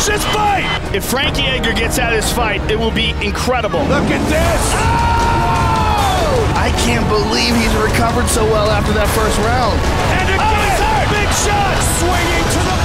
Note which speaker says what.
Speaker 1: finish this fight!
Speaker 2: If Frankie Edgar gets out of this fight, it will be incredible.
Speaker 1: Look at this! Oh!
Speaker 3: I can't believe he's recovered so well after that first round.
Speaker 1: And again, big shot! Swinging to the